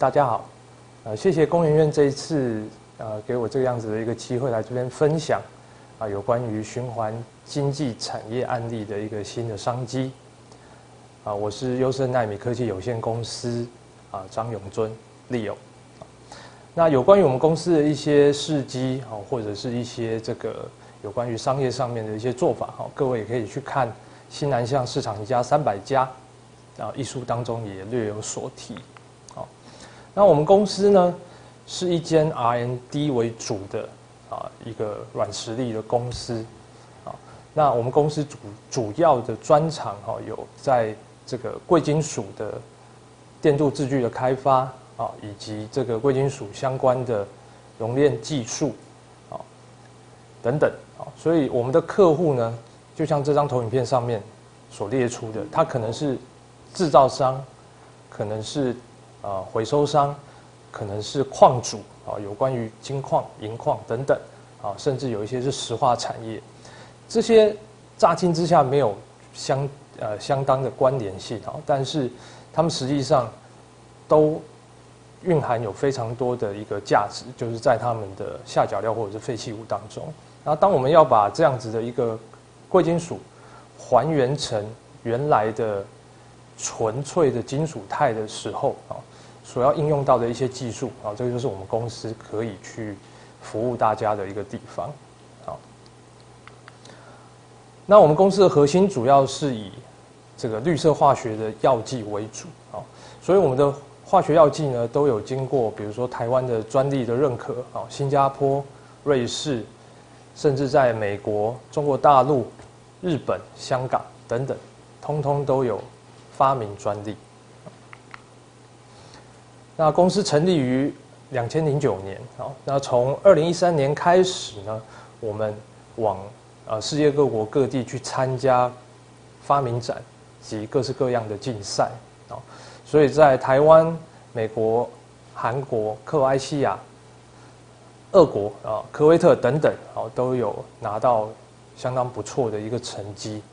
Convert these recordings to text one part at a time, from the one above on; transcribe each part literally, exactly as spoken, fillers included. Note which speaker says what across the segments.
Speaker 1: 大家好，呃，谢谢工研院这一次呃给我这个样子的一个机会来这边分享啊、呃、有关于循环经济产业案例的一个新的商机啊、呃，我是优胜奈米科技有限公司啊、呃、张永尊 Leo。那有关于我们公司的一些事迹啊、呃，或者是一些这个有关于商业上面的一些做法哈、呃，各位也可以去看《新南向市场一家三百家》啊一书当中也略有所提。好，那我们公司呢是一间 R and D 为主的啊一个软实力的公司啊。那我们公司主主要的专长哈有在这个贵金属的电镀制具的开发啊，以及这个贵金属相关的熔炼技术啊等等啊。所以我们的客户呢，就像这张投影片上面所列出的，它可能是制造商，可能是呃，回收商，可能是矿主啊，有关于金矿、银矿等等啊，甚至有一些是石化产业，这些乍听之下没有相呃相当的关联性啊，但是他们实际上都蕴含有非常多的一个价值，就是在他们的下脚料或者是废弃物当中。然后，当我们要把这样子的一个贵金属还原成原来的纯粹的金属钛的时候啊，所要应用到的一些技术啊，这个就是我们公司可以去服务大家的一个地方。好，那我们公司的核心主要是以这个绿色化学的药剂为主啊，所以我们的化学药剂呢都有经过，比如说台湾的专利的认可啊，新加坡、瑞士，甚至在美国、中国大陆、日本、香港等等，通通都有发明专利。那公司成立于两千零九年，好，那从二零一三年开始呢，我们往呃世界各国各地去参加发明展及各式各样的竞赛，啊，所以在台湾、美国、韩国、克罗埃西亚、俄国啊、科威特等等，啊，都有拿到相当不错的一个成绩。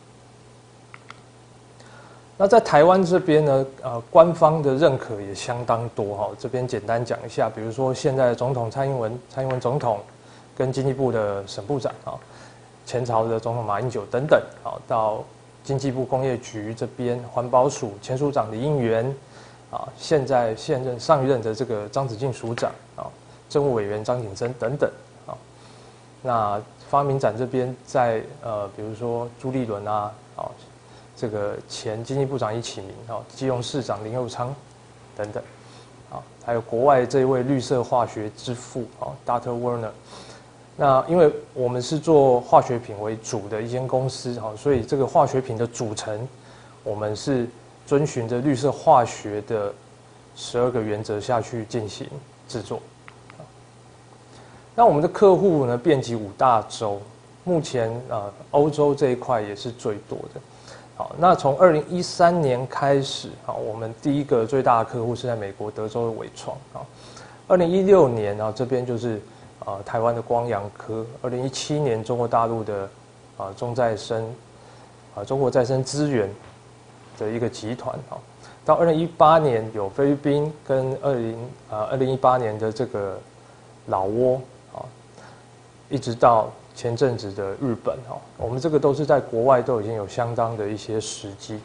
Speaker 1: 那在台湾这边呢，呃，官方的认可也相当多哈。这边简单讲一下，比如说现在的总统蔡英文，蔡英文总统跟经济部的沈部长啊，前朝的总统马英九等等，啊，到经济部工业局这边环保署前署长李应元，啊，现在现任上一任的这个张子敬署长啊，政务委员张景珍等等啊。那发明展这边在呃，比如说朱立伦啊，啊。这个前经济部长易启明啊，基隆市长林右昌等等，啊，还有国外这一位绿色化学之父啊 ，Doctor Werner。那因为我们是做化学品为主的一间公司哈，所以这个化学品的组成，我们是遵循着绿色化学的十二个原则下去进行制作。那我们的客户呢，遍及五大洲，目前啊，欧洲这一块也是最多的。好，那从二零一三年开始，好，我们第一个最大的客户是在美国德州的伟创啊。二零一六年啊，这边就是呃台湾的光阳科。二零一七年中国大陆的啊中再生啊中国再生资源的一个集团啊。到二零一八年有菲律宾跟二零啊二零一八年的这个老挝啊，一直到前阵子的日本哈，我们这个都是在国外都已经有相当的一些时机，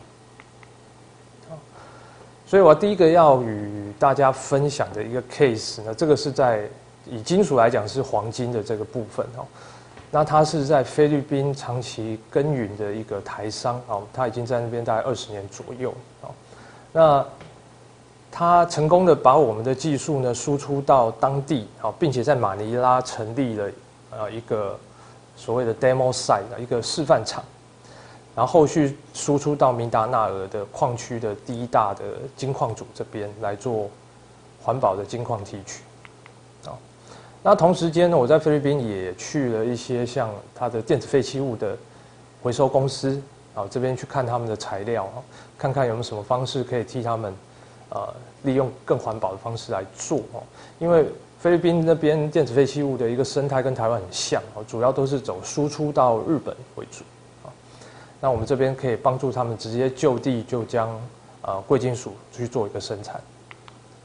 Speaker 1: 所以我第一个要与大家分享的一个 case 呢，这个是在以金属来讲是黄金的这个部分哈，那它是在菲律宾长期耕耘的一个台商啊，他已经在那边大概二十年左右啊，那他成功的把我们的技术呢输出到当地啊，并且在马尼拉成立了呃一个所谓的 demo site 一个示范场，然后后续输出到明达纳尔的矿区的第一大的金矿主这边来做环保的金矿提取，啊，那同时间呢，我在菲律宾也去了一些像它的电子废弃物的回收公司，啊，这边去看他们的材料，看看有没有什么方式可以替他们呃利用更环保的方式来做，因为菲律宾那边电子废弃物的一个生态跟台湾很像，主要都是走输出到日本为主。那我们这边可以帮助他们直接就地就将呃贵金属去做一个生产。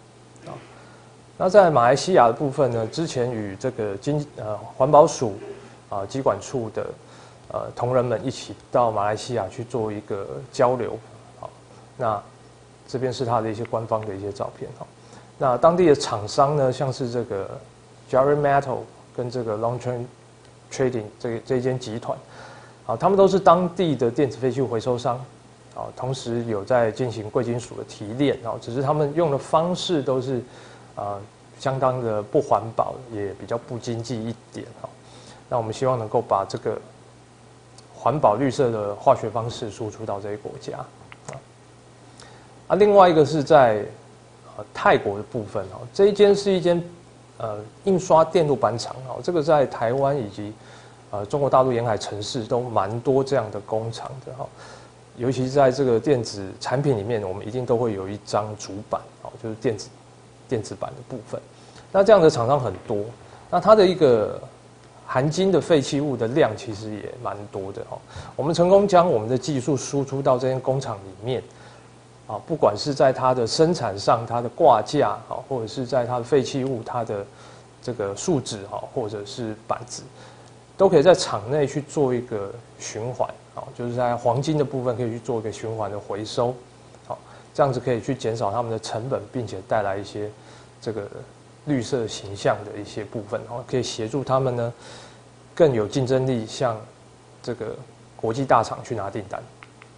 Speaker 1: 啊。那在马来西亚的部分呢，之前与这个经呃环保署啊机管处的呃同仁们一起到马来西亚去做一个交流，好，那这边是它的一些官方的一些照片哈。那当地的厂商呢，像是这个 Jari Metal 跟这个 Longchain Trading 这这一间集团，啊，他们都是当地的电子废弃物回收商，啊，同时有在进行贵金属的提炼，啊，只是他们用的方式都是。呃，相当的不环保，也比较不经济一点哈。那我们希望能够把这个环保绿色的化学方式输出到这些国家啊。啊，另外一个是在呃泰国的部分哦，这一间是一间呃印刷电路板厂哦，这个在台湾以及呃中国大陆沿海城市都蛮多这样的工厂的哈。尤其是在这个电子产品里面，我们一定都会有一张主板哦，就是电子。电子版的部分，那这样的厂商很多，那它的一个含金的废弃物的量其实也蛮多的哦。我们成功将我们的技术输出到这间工厂里面，啊，不管是在它的生产上，它的挂架啊，或者是在它的废弃物，它的这个树脂哈，或者是板子，都可以在厂内去做一个循环，啊，就是在黄金的部分可以去做一个循环的回收。这样子可以去减少他们的成本，并且带来一些这个绿色形象的一些部分，然后可以协助他们呢更有竞争力，向这个国际大厂去拿订单。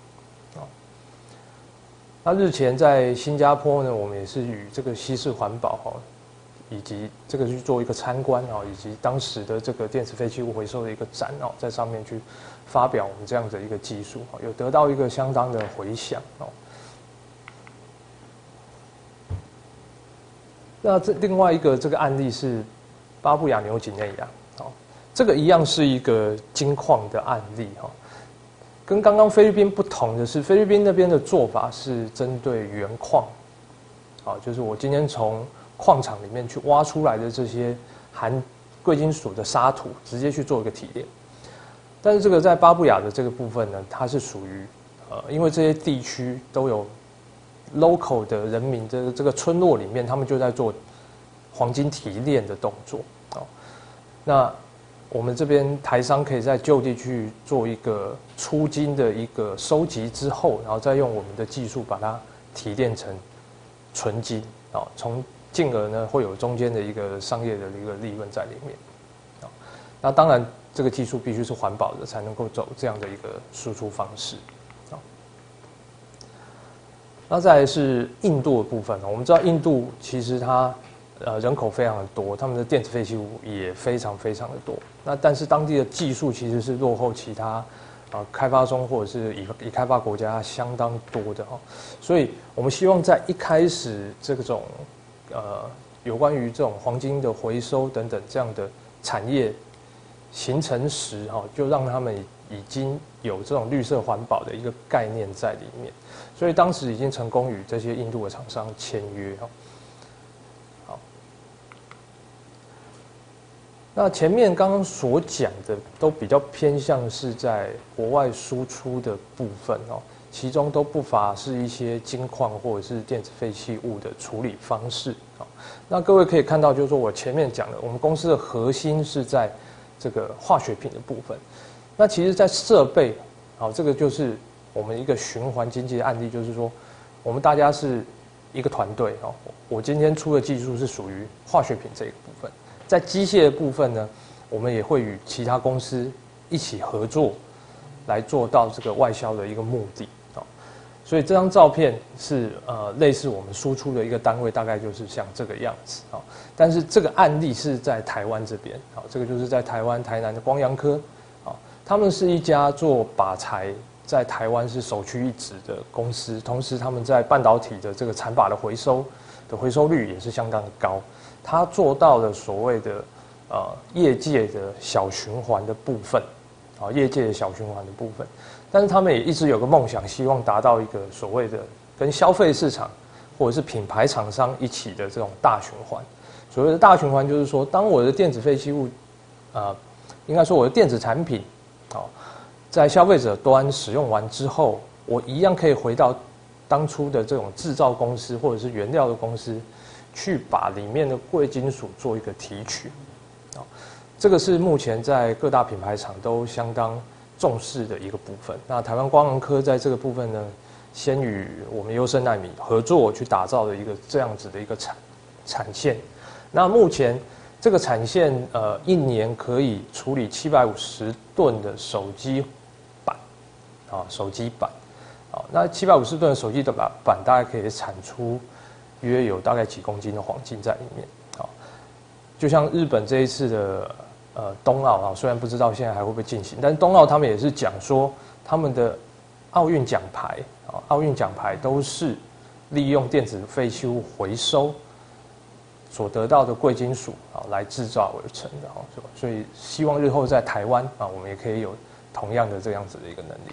Speaker 1: 那日前在新加坡呢，我们也是与这个西式环保哈，以及这个去做一个参观啊，以及当时的这个电子废弃物回收的一个展哦，在上面去发表我们这样的一个技术，有得到一个相当的回响哦。那这另外一个这个案例是巴布亚纽几内亚，好，这个一样是一个金矿的案例哈。跟刚刚菲律宾不同的是，菲律宾那边的做法是针对原矿，好，就是我今天从矿场里面去挖出来的这些含贵金属的沙土，直接去做一个提炼。但是这个在巴布亚的这个部分呢，它是属于呃，因为这些地区都有。local 的人民的这个村落里面，他们就在做黄金提炼的动作。哦，那我们这边台商可以在就地去做一个出金的一个收集之后，然后再用我们的技术把它提炼成纯金。啊，从进而呢会有中间的一个商业的一个利润在里面。啊，那当然这个技术必须是环保的，才能够走这样的一个输出方式。那再来是印度的部分，我们知道印度其实它呃人口非常的多，他们的电子废弃物也非常非常的多。那但是当地的技术其实是落后其他啊开发中或者是已已开发国家相当多的哈，所以我们希望在一开始这种呃有关于这种黄金的回收等等这样的产业形成时哈，就让他们已经有这种绿色环保的一个概念在里面。所以当时已经成功与这些印度的厂商签约哈。好，那前面刚刚所讲的都比较偏向是在国外输出的部分哦，其中都不乏是一些金矿或者是电子废弃物的处理方式啊。那各位可以看到，就是说我前面讲的，我们公司的核心是在这个化学品的部分。那其实，在设备，好，这个就是我们一个循环经济的案例，就是说，我们大家是一个团队哦。我今天出的技术是属于化学品这个部分，在机械的部分呢，我们也会与其他公司一起合作，来做到这个外销的一个目的哦。所以这张照片是呃类似我们输出的一个单位，大概就是像这个样子啊。但是这个案例是在台湾这边，好，这个就是在台湾台南的光阳科，啊，他们是一家做靶材在台湾是首屈一指的公司，同时他们在半导体的这个产靶的回收的回收率也是相当的高，他做到了所谓的呃业界的小循环的部分，啊，业界的小循环的部分。但是他们也一直有个梦想，希望达到一个所谓的跟消费市场或者是品牌厂商一起的这种大循环。所谓的大循环，就是说，当我的电子废弃物，呃，应该说我的电子产品，啊，在消费者端使用完之后，我一样可以回到当初的这种制造公司或者是原料的公司去把里面的贵金属做一个提取，啊，这个是目前在各大品牌厂都相当重视的一个部分。那台湾光能科在这个部分呢，先与我们优胜奈米合作去打造的一个这样子的一个产产线。那目前这个产线呃一年可以处理七百五十吨的手机板，啊手机板，啊那七百五十吨的手机的板板大概可以产出约有大概几公斤的黄金在里面。啊，就像日本这一次的呃冬奥啊，虽然不知道现在还会不会进行，但是冬奥他们也是讲说他们的奥运奖牌啊，奥运奖牌都是利用电子废弃物回收所得到的贵金属啊来制造而成的哈，所以希望日后在台湾啊，我们也可以有同样的这样子的一个能力。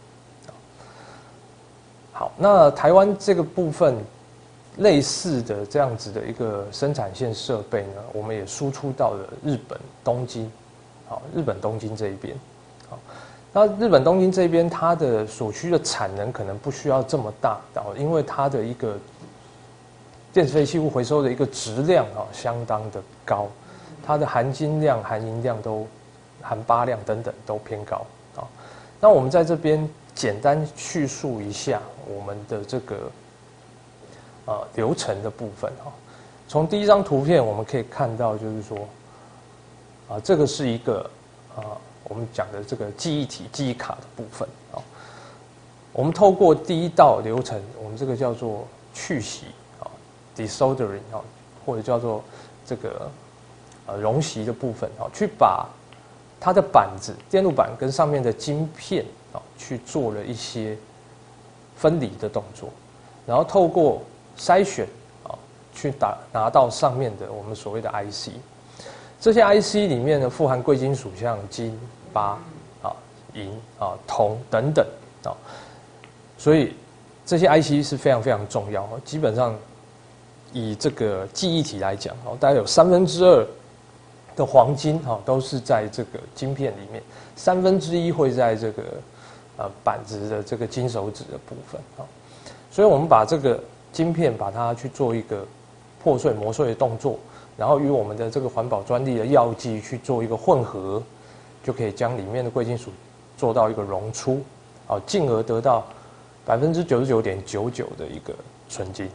Speaker 1: 好，那台湾这个部分类似的这样子的一个生产线设备呢，我们也输出到了日本东京，好，日本东京这一边，好，那日本东京这边它的所需的产能可能不需要这么大，因为它的一个电子废弃物回收的一个质量啊相当的高，它的含金量、含银量都、含八量等等都偏高啊。那我们在这边简单叙述一下我们的这个呃流程的部分哈。从第一张图片我们可以看到，就是说啊，这个是一个啊我们讲的这个记忆体、记忆卡的部分啊。我们透过第一道流程，我们这个叫做去洗。desoldering 啊，或者叫做这个呃溶锡的部分啊，去把它的板子、电路板跟上面的晶片啊，去做了一些分离的动作，然后透过筛选啊，去打拿到上面的我们所谓的 I C。这些 I C 里面呢，富含贵金属，像金、钯啊、银啊、铜等等啊，所以这些 I C 是非常非常重要，基本上。以这个记忆体来讲，哦，大概有三分之二的黄金，哈，都是在这个晶片里面，三分之一会在这个呃板子的这个金手指的部分，啊，所以我们把这个晶片把它去做一个破碎磨碎的动作，然后与我们的这个环保专利的药剂去做一个混合，就可以将里面的贵金属做到一个溶出，啊，进而得到百分之九十九点九九的一个纯金。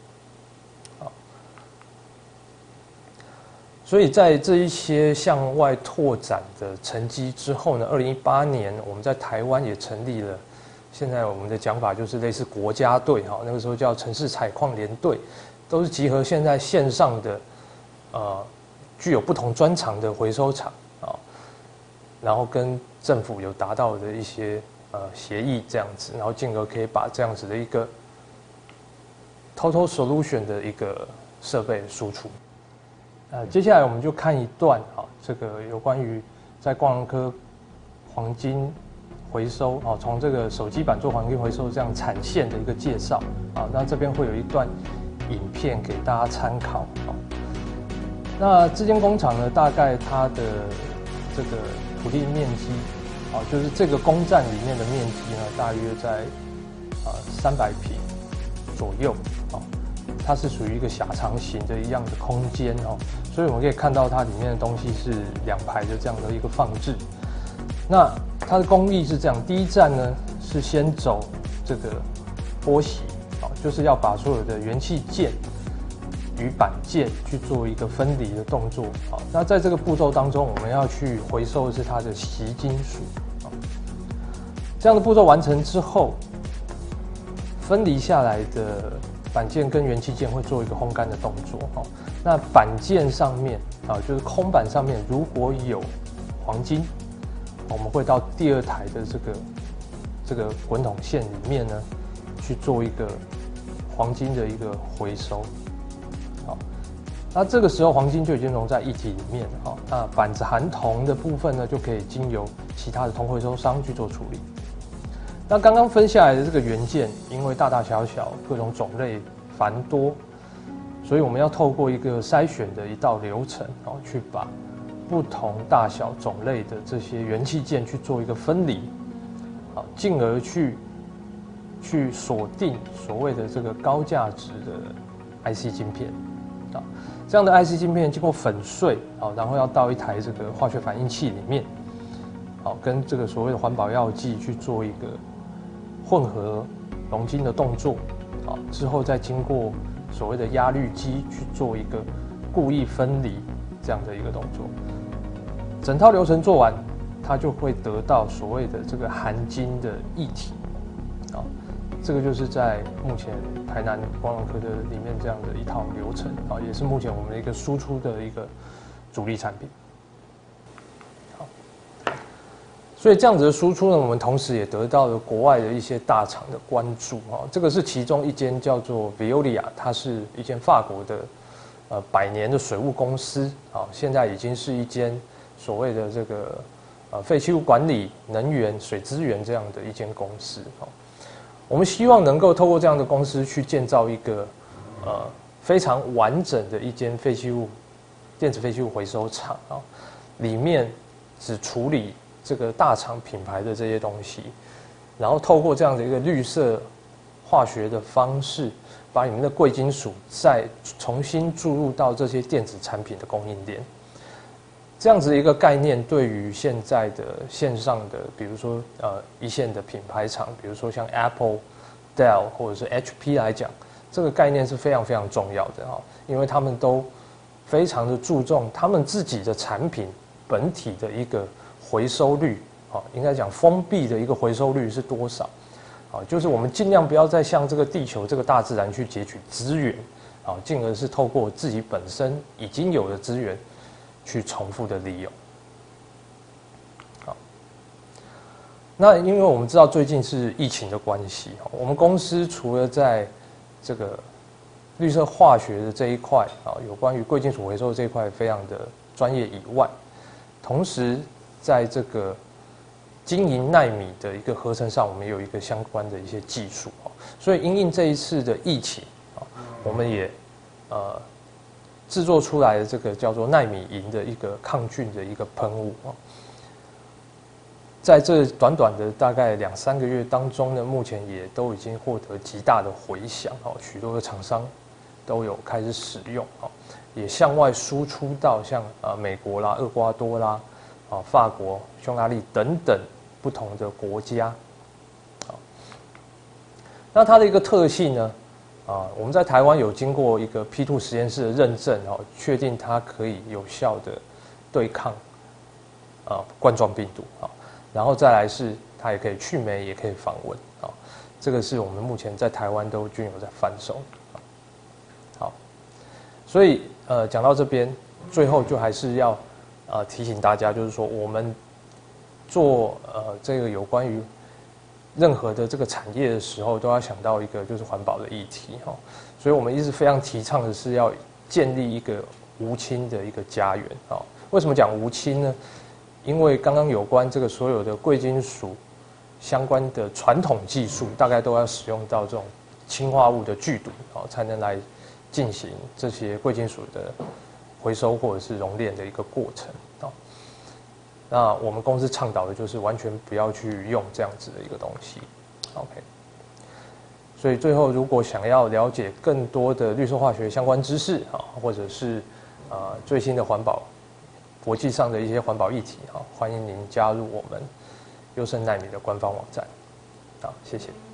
Speaker 1: 所以在这一些向外拓展的成绩之后呢，二零一八年我们在台湾也成立了，现在我们的讲法就是类似国家队哈，那个时候叫城市采矿联队，都是集合现在线上的呃具有不同专长的回收厂啊，然后跟政府有达到的一些呃协议这样子，然后进而可以把这样子的一个 total solution 的一个设备输出。呃，接下来我们就看一段啊，这个有关于在光能科黄金回收啊，从这个手机板做黄金回收这样产线的一个介绍啊。那这边会有一段影片给大家参考啊。那这间工厂呢，大概它的这个土地面积啊，就是这个工站里面的面积呢，大约在啊三百平左右啊。它是属于一个狭长型的一样的空间哦，所以我们可以看到它里面的东西是两排的这样的一个放置。那它的工艺是这样，第一站呢是先走这个剥洗，啊，就是要把所有的元器件与板件去做一个分离的动作。啊，那在这个步骤当中，我们要去回收的是它的锡金属。啊，这样的步骤完成之后，分离下来的板件跟元器件会做一个烘干的动作，哦，那板件上面啊，就是空板上面如果有黄金，我们会到第二台的这个这个滚筒线里面呢，去做一个黄金的一个回收，好，那这个时候黄金就已经融在液体里面了，哈，那板子含铜的部分呢，就可以经由其他的铜回收商去做处理。那刚刚分下来的这个元件，因为大大小小、各种种类繁多，所以我们要透过一个筛选的一道流程，哦，去把不同大小种类的这些元器件去做一个分离，好，进而去去锁定所谓的这个高价值的 I C 晶片。 啊。这样的 I C 晶片经过粉碎啊，然后要到一台这个化学反应器里面，好，跟这个所谓的环保药剂去做一个混合溶晶的动作，好，之后再经过所谓的压滤机去做一个故意分离这样的一个动作，整套流程做完，它就会得到所谓的这个含晶的液体，啊，这个就是在目前台南光荣科的里面这样的一套流程，啊，也是目前我们的一个输出的一个主力产品。好，所以这样子的输出呢，我们同时也得到了国外的一些大厂的关注，啊，这个是其中一间叫做 Veolia， 它是一间法国的呃百年的水务公司，啊，现在已经是一间所谓的这个呃废弃物管理、能源、水资源这样的一间公司，啊。我们希望能够透过这样的公司去建造一个呃非常完整的一间废弃物电子废弃物回收厂啊，里面只处理这个大厂品牌的这些东西，然后透过这样的一个绿色化学的方式，把里面的贵金属再重新注入到这些电子产品的供应链。这样子的一个概念，对于现在的线上的，比如说呃一线的品牌厂，比如说像 Apple、Dell 或者是 H P 来讲，这个概念是非常非常重要的哈，因为他们都非常的注重他们自己的产品本体的一个回收率，啊，应该讲封闭的一个回收率是多少，啊，就是我们尽量不要再向这个地球这个大自然去截取资源，啊，进而是透过自己本身已经有的资源。去重复的利用，好。那因为我们知道最近是疫情的关系，我们公司除了在这个绿色化学的这一块啊，有关于贵金属回收这一块非常的专业以外，同时在这个经营奈米的一个合成上，我们也有一个相关的一些技术啊。所以因应这一次的疫情啊，我们也呃。制作出来的这个叫做奈米银的一个抗菌的一个喷雾啊，在这短短的大概两三个月当中呢，目前也都已经获得极大的回响哦，许多的厂商都有开始使用哦，也向外输出到像呃美国啦、厄瓜多啦、啊法国、匈牙利等等不同的国家。好，那它的一个特性呢？啊，我们在台湾有经过一个 P 二 实验室的认证哦，确定它可以有效的对抗啊冠状病毒啊，然后再来是它也可以去霉，也可以防蚊啊，这个是我们目前在台湾都均有在贩售。好，所以呃讲到这边，最后就还是要呃提醒大家，就是说我们做呃这个有关于任何的这个产业的时候，都要想到一个就是环保的议题哈，所以我们一直非常提倡的是要建立一个无氢的一个家园啊。为什么讲无氢呢？因为刚刚有关这个所有的贵金属相关的传统技术，大概都要使用到这种氰化物的剧毒啊，才能来进行这些贵金属的回收或者是熔炼的一个过程啊。那我们公司倡导的就是完全不要去用这样子的一个东西 ，OK。所以最后，如果想要了解更多的绿色化学相关知识啊，或者是呃最新的环保国际上的一些环保议题啊，欢迎您加入我们优胜奈米的官方网站。好，谢谢。